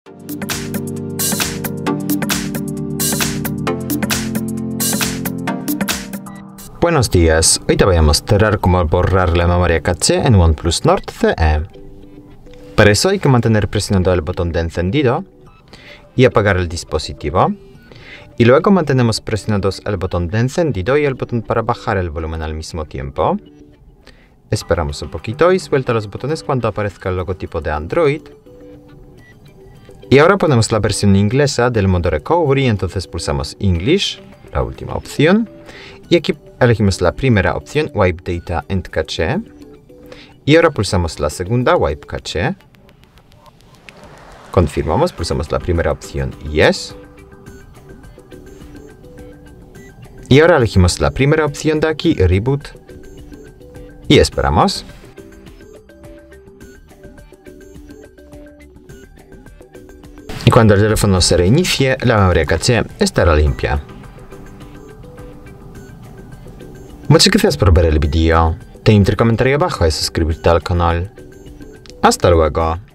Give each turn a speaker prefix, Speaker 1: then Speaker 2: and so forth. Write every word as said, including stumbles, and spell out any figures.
Speaker 1: Buenos días, hoy te voy a mostrar cómo borrar la memoria caché en OnePlus Nord C E. Para eso hay que mantener presionado el botón de encendido y apagar el dispositivo. Y luego mantenemos presionados el botón de encendido y el botón para bajar el volumen al mismo tiempo. Esperamos un poquito y suelta los botones cuando aparezca el logotipo de Android. Y ahora ponemos la versión inglesa del modo Recovery, entonces pulsamos English, la última opción. Y aquí elegimos la primera opción, Wipe Data and Cache. Y ahora pulsamos la segunda, Wipe Cache. Confirmamos, pulsamos la primera opción, Yes. Y ahora elegimos la primera opción de aquí, Reboot. Y esperamos. Y cuando el teléfono se reinicie, la memoria caché estará limpia. Muchas gracias por ver el vídeo. Te invito a comentar abajo y suscribirte al canal. Hasta luego.